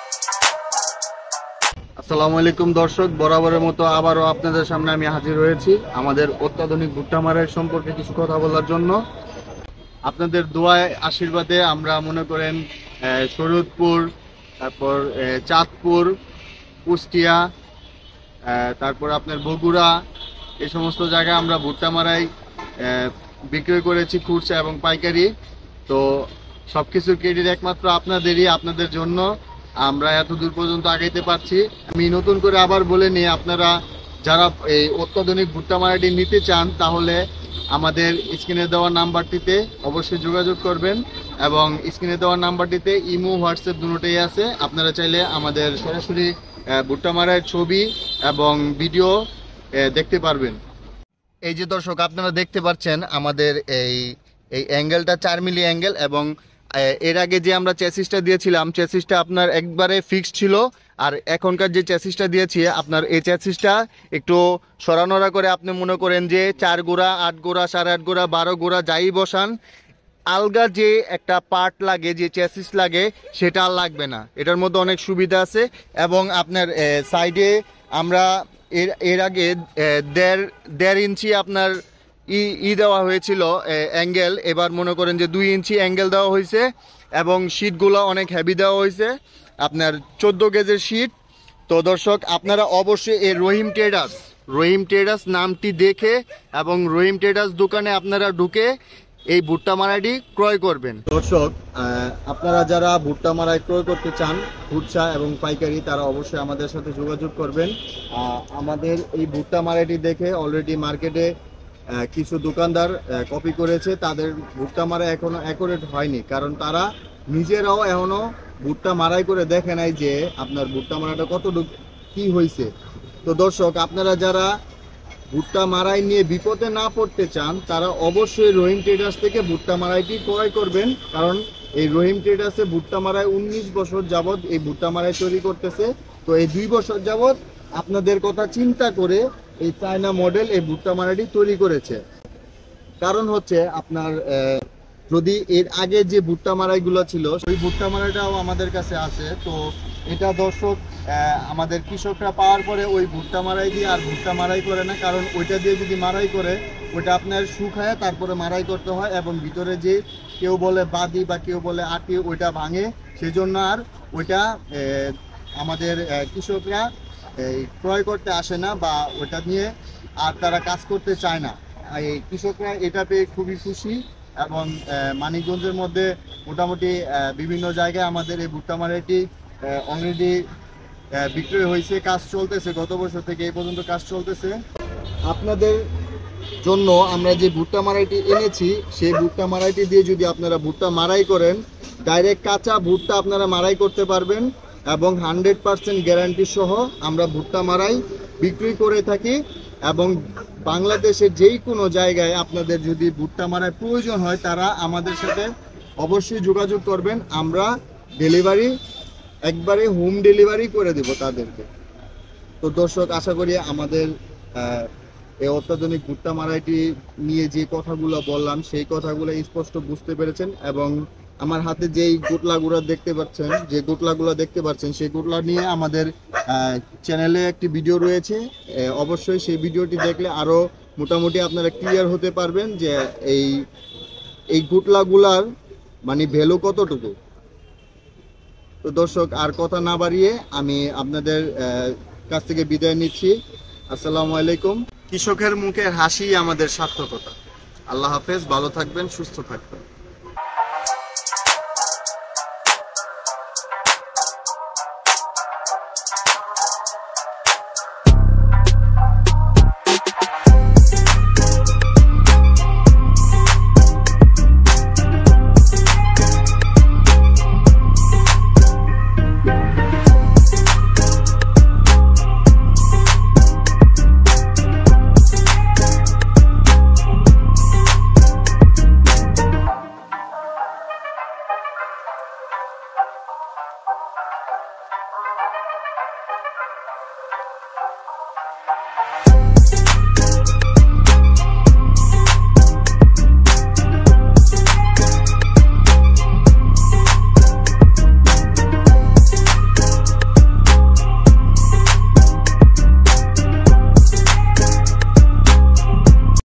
আসসালামু আলাইকুম দর্শক, বরাবরের মতো আবারও আপনাদের সামনে আমি হাজির হয়েছি আমাদের অত্যাধুনিক ভুট্টা মারাই সম্পর্কে কিছু কথা বলার জন্য। আপনাদের দোয়ায় আশীর্বাদে আমরা মনে করেন শরীয়তপুর, তারপর চাঁদপুর, কুষ্টিয়া, তারপর আপনার বগুড়া, এই সমস্ত জায়গায় আমরা ভুট্টা মারাই বিক্রয় করেছি খুচরা এবং পাইকারি। তো সবকিছুর ক্রেডিট একমাত্র আপনাদেরই, আপনাদের জন্য আমরা এত দূর পর্যন্ত আগাইতে পারছি। আমি নতুন করে আবার বলে নিই, আপনারা যারা এই অত্যাধুনিক ভুট্টা মারাইটি নিতে চান তাহলে আমাদের স্ক্রিনে দেওয়া নাম্বারটিতে অবশ্যই যোগাযোগ করবেন, এবং স্ক্রিনে দেওয়া নাম্বারটিতে ইমো, হোয়াটসঅ্যাপ দুটোই আছে। আপনারা চাইলে আমাদের সরাসরি ভুট্টা মারাইয়ের ছবি এবং ভিডিও দেখতে পারবেন। এই যে দর্শক, আপনারা দেখতে পাচ্ছেন আমাদের এই অ্যাঙ্গেলটা 4 মিলি অ্যাঙ্গেল, এবং এর আগে যে আমরা চ্যাসিসটা দিয়েছিলাম, চ্যাসিসটা আপনার একবারে ফিক্সড ছিল। আর এখনকার যে চ্যাসিসটা দিয়েছি আপনার, এই চ্যাসিসটা একটু সরানোড়া করে আপনি মনে করেন যে 4 গোড়া, 8 গোড়া, 8.5 গোড়া, 12 গোড়া যাই বসান, আলগা যে একটা পার্ট লাগে, যে চ্যাসিস লাগে, সেটা আর লাগবে না। এটার মধ্যে অনেক সুবিধা আছে। এবং আপনার সাইডে আমরা এর আগে 1.5 ইঞ্চি আপনার দেওয়া হয়েছিল অ্যাঙ্গেল, এবার মনে করেন যে 2 ইঞ্চি অ্যাঙ্গেল দেওয়া হয়েছে, এবং শীটগুলো অনেক হেভি দেওয়া হয়েছে, আপনার 14 গেজের শীট। তো দর্শক, আপনারা অবশ্যই এই রহিম ট্রেডার্স নামটি দেখে এবং রহিম ট্রেডার্স দোকানে আপনারা ঢুকে এই ভুট্টা মারাইটি ক্রয় করবেন। দর্শক, আপনারা যারা ভুট্টা মারাই ক্রয় করতে চান খুচরা এবং পাইকারি, তারা অবশ্যই আমাদের সাথে যোগাযোগ করবেন। আমাদের এই ভুট্টা মারাইটি দেখে অলরেডি মার্কেটে কিছু দোকানদার কপি করেছে। তাদের ভুট্টা মারাই এখনো অ্যাকুরেট হয়নি, কারণ তারা নিজেরাও এখনো ভুট্টা মারাই করে দেখে নাই যে আপনার ভুট্টা মারাইটা কতটুকু কি হয়েছে। তো দর্শক, আপনারা যারা ভুট্টা মারাই নিয়ে বিপদে না পড়তে চান তারা অবশ্যই রহিম ট্রেডার্স থেকে ভুট্টা মারাইটি ক্রয় করবেন, কারণ এই রহিম ট্রেডার্সে ভুট্টা মারাই 19 বছর যাবৎ এই ভুট্টা মারাই তৈরি করতেছে। তো এই 2 বছর যাবৎ আপনাদের কথা চিন্তা করে এই চায়না মডেল এই ভুট্টা মারাইটি তৈরি করেছে। কারণ হচ্ছে আপনার যদি এর আগে যে ভুট্টা মারাইগুলো ছিল, সেই ভুট্টা মারাইটাও আমাদের কাছে আছে। তো এটা দর্শক, আমাদের কৃষকরা পাওয়ার পরে ওই ভুট্টা মারাই দিয়ে আর ভুট্টা মারাই করে না, কারণ ওইটা দিয়ে যদি মারাই করে ওইটা আপনার শুকায় তারপরে মারাই করতে হয়, এবং ভিতরে যে কেউ বলে বাদি বা কেউ বলে আটি, ওইটা ভাঙে। সেজন্য আর ওইটা আমাদের কৃষকরা ক্রয় করতে আসে না, বা ওইটা নিয়ে আর তারা কাজ করতে চায় না। এই কৃষকরা এটা পেয়ে খুবই খুশি, এবং মানিকগঞ্জের মধ্যে মোটামুটি বিভিন্ন জায়গায় আমাদের এই ভুট্টা মারাইটি অলরেডি বিক্রয় হয়েছে, কাজ চলতেছে। গত বছর থেকে এই পর্যন্ত কাজ চলতেছে। আপনাদের জন্য আমরা যে ভুট্টা মারাইটি এনেছি, সেই ভুট্টা মারাইটি দিয়ে যদি আপনারা ভুট্টা মারাই করেন, ডাইরেক্ট কাঁচা ভুট্টা আপনারা মারাই করতে পারবেন, এবং 100% গ্যারান্টি সহ আমরা ভুট্টা মারাই বিক্রি করে থাকি। এবং বাংলাদেশের যেই কোনো জায়গায় আপনাদের যদি ভুট্টা মারাই প্রয়োজন হয়, তারা আমাদের সাথে অবশ্যই যোগাযোগ করবেন। আমরা ডেলিভারি একবারে হোম ডেলিভারি করে দেব তাদেরকে। তো দর্শক, আশা করি আমাদের এই অত্যাধুনিক ভুট্টা মারাইটি নিয়ে যে কথাগুলো বললাম, সেই কথাগুলো স্পষ্ট বুঝতে পেরেছেন। এবং আমার হাতে যেই গোটলাগুলো দেখতে পাচ্ছেন, সেই গোটলা নিয়ে আমাদের চ্যানেলে একটি ভিডিও রয়েছে। অবশ্যই সেই ভিডিওটি দেখলে আরো মোটামুটি আপনারা ক্লিয়ার হতে পারবেন যে এই গোটলাগুলার মানে ভ্যালু কতটুকু। তো দর্শক, আর কথা না বাড়িয়ে আমি আপনাদের কাছ থেকে বিদায় নিচ্ছি। আসসালামু আলাইকুম। কৃষকের মুখের হাসি আমাদের সার্থকতা। আল্লাহ হাফেজ, ভালো থাকবেন, সুস্থ থাকবেন।